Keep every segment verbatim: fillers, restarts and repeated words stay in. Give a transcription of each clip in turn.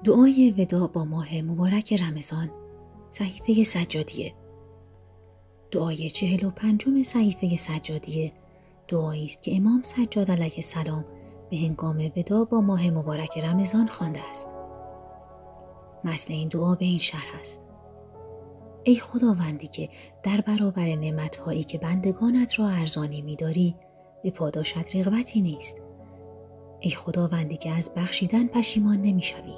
دعای وداع با ماه مبارک رمضان، صحیفه سجادیه. دعای چهل و پنجم صحیفه سجادیه دعایی است که امام سجاد علیه السلام به هنگام وداع با ماه مبارک رمضان خوانده است. متن این دعا به این شرح است: ای خداوندی که در برابر نعمت‌هایی که بندگانت را ارزانی می‌داری به پاداشت رغبتی نیست. ای خداوندی که از بخشیدن پشیمان نمی‌شوی.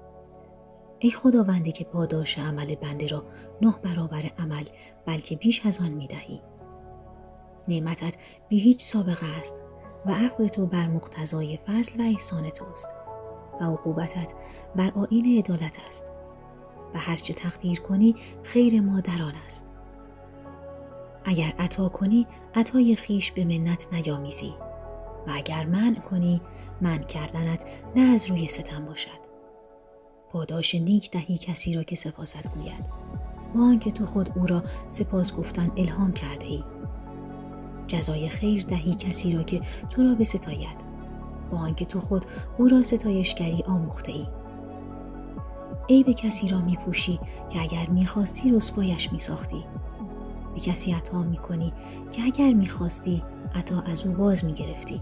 ای خداوندی که پاداش عمل بنده را نه برابر عمل بلکه بیش از آن می‌دهی. نعمتت بی هیچ سابقه است و عفو تو بر مقتضای فضل و احسان توست و عقوبتت بر آیین عدالت است و هرچه تقدیر کنی خیر ما در آن است. اگر عطا کنی عطای خیش به منت نیامیزی و اگر منع کنی منع کردنت نه از روی ستم باشد. پاداش نیک دهی کسی را که سپاست گوید، با آنکه تو خود او را سپاس گفتن الهام کرده ای. جزای خیر دهی کسی را که تو را بستاید، با آنکه تو خود او را ستایشگری آموخته ای. عیب کسی را می پوشی که اگر می خواستی رسوایش می ساختی. به کسی عطا می کنی که اگر می خواستی عطا از او باز می گرفتی.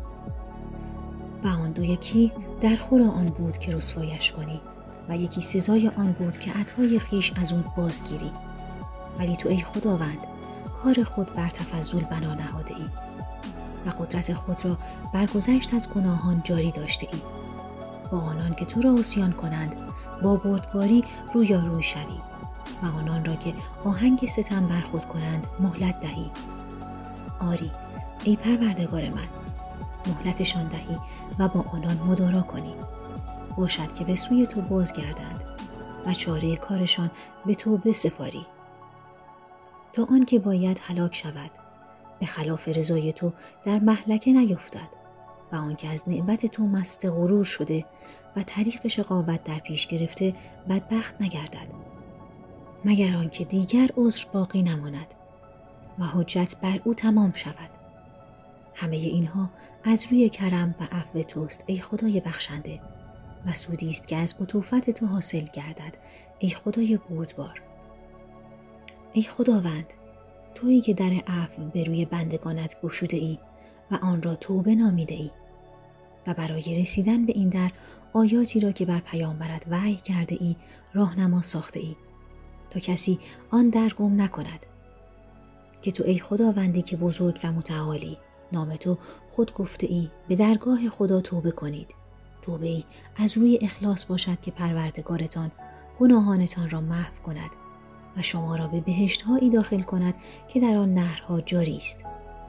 و آن دو یکی در خور آن بود که رسوایش کنی و یکی سزای آن بود که عطای خیش از اون بازگیری. ولی تو ای خداوند کار خود بر تفضل بنا نهاده ای و قدرت خود را برگذشت از گناهان جاری داشته ای. با آنان که تو را عصیان کنند با بردباری رویاروی شوی و آنان را که آهنگ ستم بر خود کنند مهلت دهی. آری ای پروردگار من، مهلتشان دهی و با آنان مدارا کنی، باشد که به سوی تو بازگردند و چاره کارشان به تو بسپاری. تا آن که باید هلاک شود به خلاف رضای تو در مهلکه نیفتد و آن که از نعمت تو مست غرور شده و طریق شقاوت در پیش گرفته بدبخت نگردد، مگر آن که دیگر عذر باقی نماند و حجت بر او تمام شود. همه اینها از روی کرم و عفو توست ای خدای بخشنده و سودی است که از عطوفت تو حاصل گردد ای خدای بردبار. ای خداوند تویی که در عفو به روی بندگانت گشوده ای و آن را توبه نامیده ای و برای رسیدن به این در آیاتی را که بر پیامبرت وحی کرده ای راهنما ساخته ای تا کسی آن در گم نکند. که تو ای خداوندی که بزرگ و متعالی نام تو خود گفته ای به درگاه خدا توبه کنید. توبه ای از روی اخلاص باشد که پروردگارتان گناهانتان را محو کند و شما را به بهشت‌هایی داخل کند که در آن نهرها جاری است.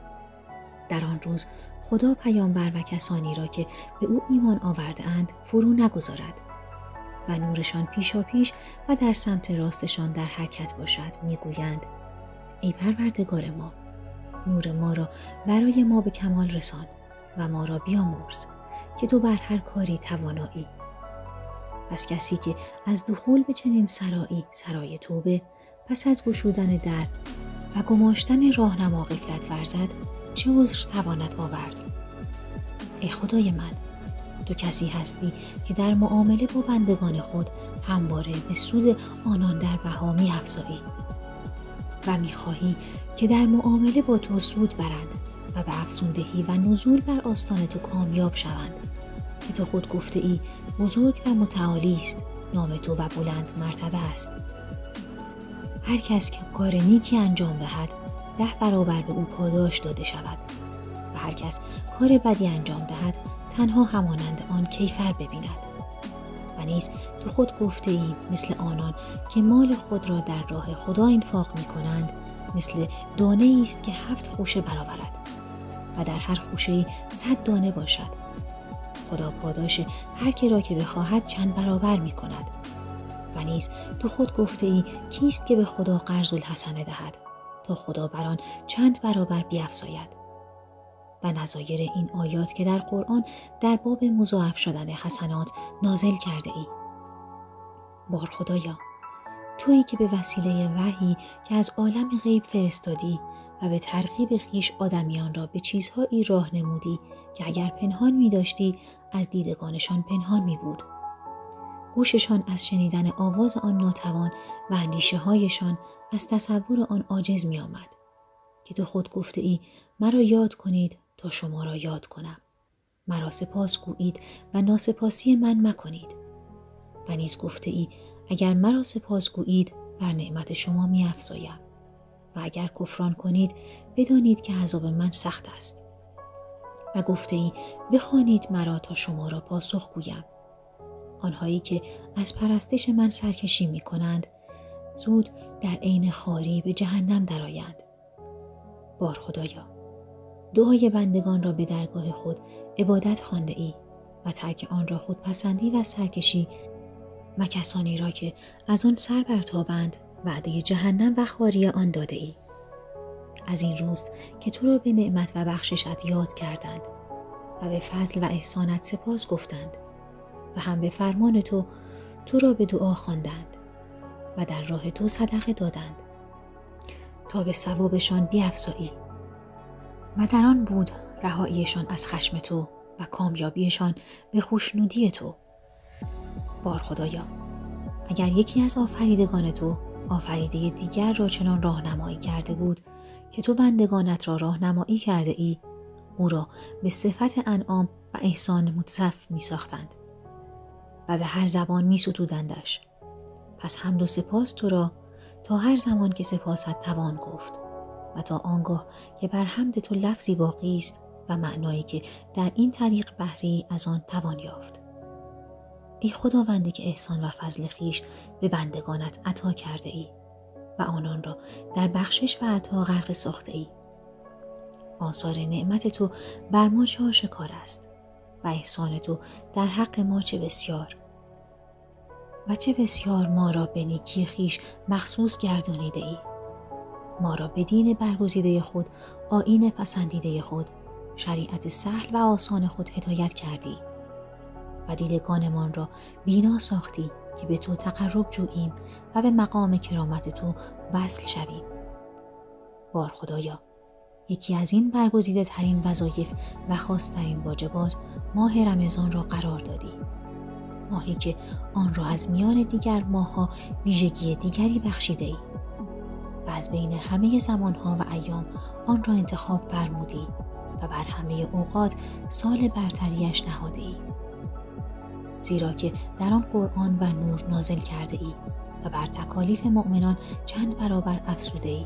در آن روز خدا پیامبر و کسانی را که به او ایمان آورده اند فرو نگذارد و نورشان پیشا پیش و در سمت راستشان در حرکت باشد. میگویند ای پروردگار ما، نور ما را برای ما به کمال رسان و ما را بیامرز که تو بر هر کاری توانایی. پس کسی که از دخول به چنین سرایی سرای توبه پس از گشودن در و گماشتن راهنما غفلت ورزد چه عذر تواند آورد؟ ای خدای من، تو کسی هستی که در معامله با بندگان خود همواره به سود آنان در بها می افزایی و می خواهی که در معامله با تو سود برند و به افزوندهی و نزول بر آستان تو کامیاب شوند. که تو خود گفته ای بزرگ و متعالی است نام تو و بلند مرتبه است. هر کس که کار نیکی انجام دهد ده برابر به او پاداش داده شود و هر کس کار بدی انجام دهد تنها همانند آن کیفر ببیند. و نیز تو خود گفته ای مثل آنان که مال خود را در راه خدا انفاق می کنند مثل دانه است که هفت خوشه برآورد و در هر خوشه صد دانه باشد. خدا پاداش هر که را که بخواهد چند برابر می کند. و نیز تو خود گفته ای کیست که به خدا قرض الحسنه دهد تا خدا بر آن چند برابر بیفزاید. و نظایر این آیات که در قرآن در باب مضاعف شدن حسنات نازل کرده ای. بار خدایا، تویی که به وسیله وحی که از عالم غیب فرستادی و به ترغیب خیش آدمیان را به چیزهایی راه نمودی که اگر پنهان می داشتی از دیدگانشان پنهان می بود. گوششان از شنیدن آواز آن ناتوان و اندیشه هایشان از تصور آن عاجز می آمد که تو خود گفته ای مرا یاد کنید تا شما را یاد کنم. مرا سپاس گویید و ناسپاسی من مکنید. و نیز گفته ای اگر مرا سپاس گویید بر نعمت شما می افزایم و اگر کفران کنید بدانید که عذاب من سخت است. و گفته ای بخوانید مرا تا شما را پاسخ گویم. آنهایی که از پرستش من سرکشی می کنند زود در عین خواری به جهنم درآیند. بار خدایا، دعای بندگان را به درگاه خود عبادت خوانده ای و ترک آن را خود پسندی و سرکشی و کسانی را که از آن سر برتابند وعده جهنم و خواری آن داده ای. از این روز که تو را به نعمت و بخششت یاد کردند و به فضل و احسانت سپاس گفتند و هم به فرمان تو تو را به دعا خواندند و در راه تو صدقه دادند تا به ثوابشان بیفزایی. و در آن بود رهاییشان از خشم تو و کامیابیشان به خوشنودی تو. بار خدایا، اگر یکی از آفریدگان تو آفریده دیگر را چنان راهنمایی کرده بود که تو بندگانت را راهنمایی کرده ای، او را به صفت انعام و احسان متصف می ساختند و به هر زبان می ستودندش. پس حمد و سپاس تو را تا هر زمان که سپاست توان گفت و تا آنگاه که بر حمد تو لفظی باقی است و معنایی که در این طریق بهره از آن توان یافت. ای خداوندی که احسان و فضل خویش به بندگانت عطا کرده ای و آنان را در بخشش و عطا غرق ساخته ای. آثار نعمت تو بر ما چه آشکار است و احسان تو در حق ما چه بسیار و چه بسیار ما را به نیکی خویش مخصوص گردانیده ای. ما را به دین برگزیده خود، آیین پسندیده خود، شریعت سهل و آسان خود هدایت کردی و دیدگانمان را بینا ساختی که به تو تقرب جوییم و به مقام کرامت تو وصل شویم. بار خدایا، یکی از این برگزیده ترین وظایف و خاص‌ترین واجبات ماه رمضان را قرار دادی. ماهی که آن را از میان دیگر ماه‌ها ویژگی دیگری بخشیده ای و از بین همه زمانها و ایام آن را انتخاب فرمودی و بر همه اوقات سال برتریش نهاده ای. زیرا که در آن قرآن و نور نازل کرده ای و بر تکالیف مؤمنان چند برابر افزوده ای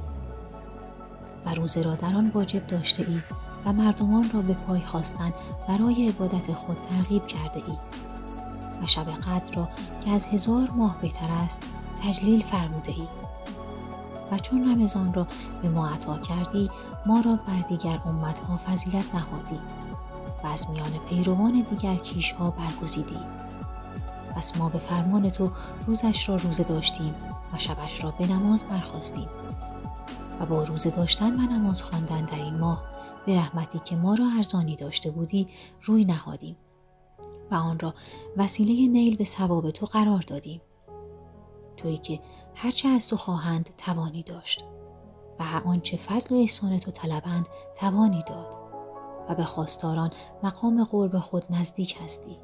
و روزه را در آن واجب داشته ای و مردمان را به پای خواستن برای عبادت خود ترغیب کرده ای و شب قدر را که از هزار ماه بهتر است تجلیل فرموده ای و چون رمضان را به ما عطا کردی ما را بر دیگر امتها فضیلت نهادی و از میان پیروان دیگر کیشها برگزیدی. پس ما به فرمان تو روزش را روزه داشتیم و شبش را به نماز برخاستیم و با روزه داشتن و نماز خواندن در این ماه به رحمتی که ما را ارزانی داشته بودی روی نهادیم و آن را وسیله نیل به ثواب تو قرار دادیم. تویی که هرچه از تو خواهند توانی داشت و هر آنچه فضل و احسان تو طلبند توانی داد و به خواستاران مقام قرب خود نزدیک هستی.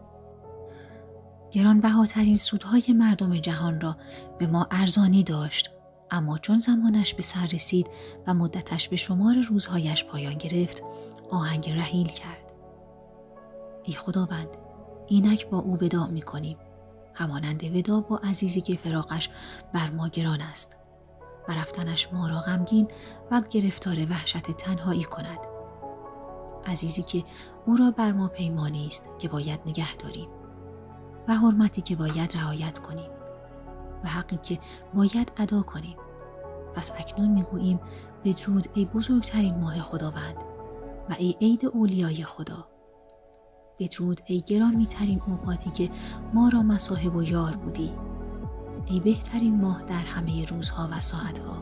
گرانبهاترین سودهای مردم جهان را به ما ارزانی داشت، اما چون زمانش به سر رسید و مدتش به شمار روزهایش پایان گرفت آهنگ رحیل کرد. ای خداوند، اینک با او وداع می کنیم، همانند وداع با عزیزی که فراقش بر ما گران است و رفتنش ما را غمگین و گرفتار وحشت تنهایی کند. عزیزی که او را بر ما پیمانی است که باید نگه داریم و حرمتی که باید رعایت کنیم و حقی که باید ادا کنیم. پس اکنون میگوییم بدرود ای بزرگترین ماه خداوند و ای عید اولیای خدا. بدرود ای گرامی ترین اوقاتی که ما را مصاحب و یار بودی. ای بهترین ماه در همه روزها و ساعتها.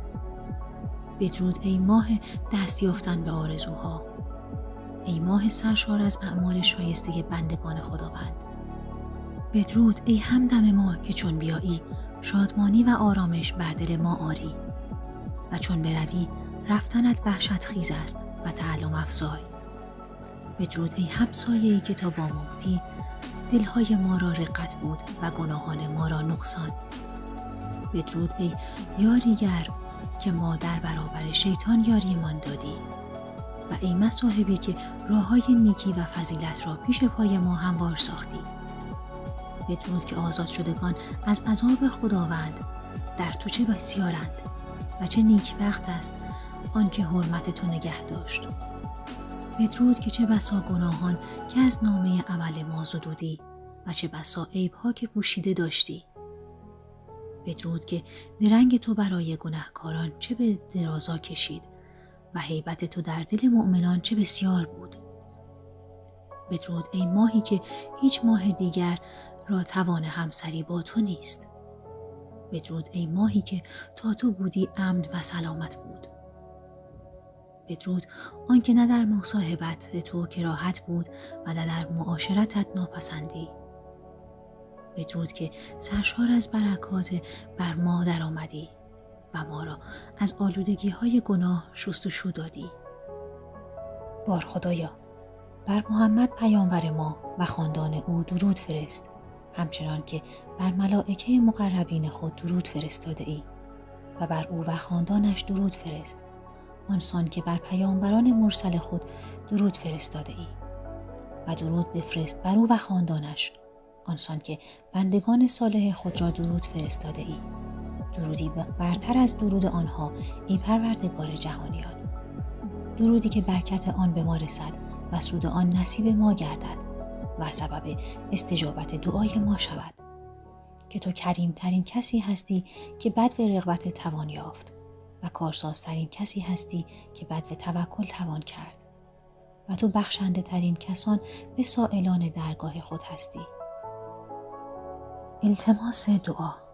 بدرود ای ماه دست یافتن به آرزوها. ای ماه سرشار از اعمال شایسته بندگان خداوند. بدرود ای همدم ما که چون بیایی شادمانی و آرامش بر دل ما آری و چون بروی رفتنت وحشت خیز است و تعلم افزای. بدرود ای همسایه‌ای که تا با ما بودی دلهای ما را رقت بود و گناهان ما را نقصان. بدرود ای یاریگر که ما در برابر شیطان یاریمان دادی و ای مصاحبی که راههای نیکی و فضیلت را پیش پای ما هموار ساختی. بدرود که آزاد شدگان از عذاب خداوند در تو چه بسیارند و چه نیکبخت است آن که حرمت تو نگه داشت. بدرود که چه بسا گناهان که از نامه عمل ما زدودی و چه بسا عیبها که پوشیده داشتی. بدرود که درنگ تو برای گناهکاران چه به درازا کشید و هیبت تو در دل مؤمنان چه بسیار بود. بدرود ای ماهی که هیچ ماه دیگر را توان همسری با تو نیست. بدرود ای ماهی که تا تو بودی امن و سلامت بود. بدرود آنکه نه در مصاحبت تو کراهت بود و نه در معاشرتت ناپسندی. بدرود که سرشار از برکات بر ما در آمدی و ما را از آلودگی های گناه شست و شو دادی. بار خدایا بر محمد پیامبر ما و خاندان او درود فرست، همچنان که بر ملائکه مقربین خود درود فرستاده ای و بر او و خاندانش درود فرست، آنسان که بر پیامبران مرسل خود درود فرستاده ای و درود بفرست بر او و خاندانش، آنسان که بندگان صالح خود را درود فرستاده ای، درودی برتر از درود آنها ای پروردگار جهانیان، درودی که برکت آن به ما رسد و سود آن نصیب ما گردد و سبب استجابت دعای ما شود، که تو کریم ترین کسی هستی که بدو رغبت توان یافت و کارسازترین کسی هستی که بدو توکل توان کرد و تو بخشنده ترین کسان به سائلان درگاه خود هستی. التماس دعا.